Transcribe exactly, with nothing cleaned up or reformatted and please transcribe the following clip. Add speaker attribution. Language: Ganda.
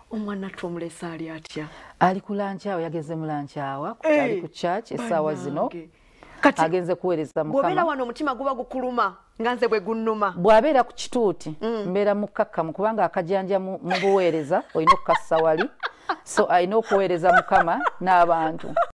Speaker 1: Omwana tumulesa ali atya?
Speaker 2: Ali ku lunch awo yageze mu lunch awa ali ku church esawa zino.
Speaker 1: Kati
Speaker 2: agenze kuweereza mukama.
Speaker 1: Bw'obeera wano omutima guba gukuluma nga nze bwe gunnuma.
Speaker 2: Bw'abeera ku kituuti mbeera mukkakkamu kubanga akajanja mu buweereza olina okukassa wali so alina okuweereza mukama n'abantu.